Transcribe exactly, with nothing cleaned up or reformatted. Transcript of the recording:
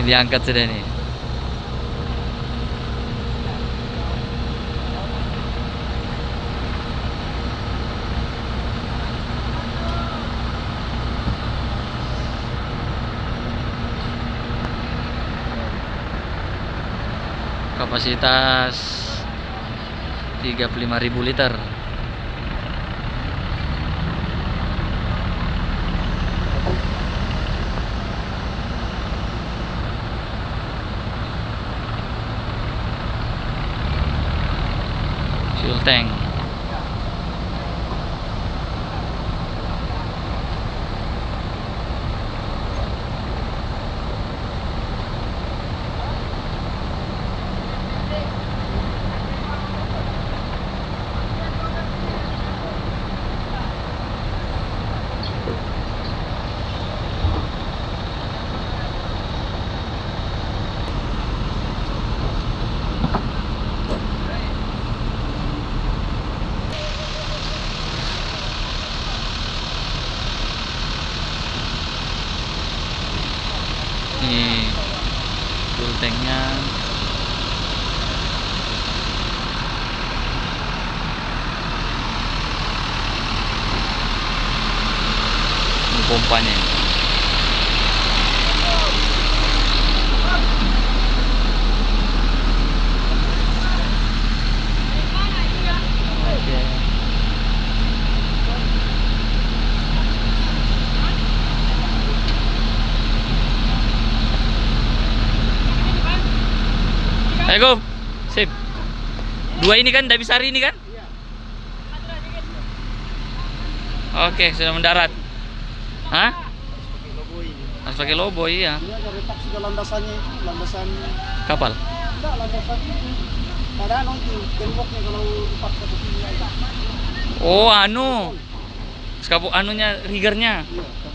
diangkat sudah nih. Kapasitas tiga puluh lima ribu liter. Fuel tank. Ini fuel tanknya. Ini pompanya. Ayo, sip. Dua ini kan, tidak bisa hari ini kan? Oke, sudah mendarat. Hah? Harus pakai lobo, iya. Ini ada retak sudah landasannya itu, landasan Kapal. enggak, landasan itu. Ada anu itu, temboknya kalau dipaksa ke sini. Oh, anu. Skapuk anunya, riggernya. Iya.